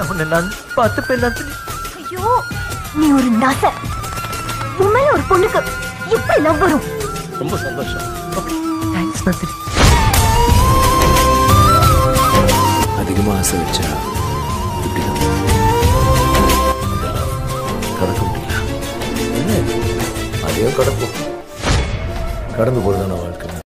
நான் உன்னை நான் பார்த்துப்பேன் நந்தினி. ஐயோ, நீ ஒரு நாச. உண்மையில ஒரு பொண்ணுக்கு எப்படி லவ் வரும்? ரொம்ப சந்தோஷம். தேங்க்ஸ் நந்தினி. அதிகமாக ஆசை வச்சா இப்படிதான் கடக்க முடியல. அதையும் கடப்போம். கடந்து போறதான வாழ்க்கை.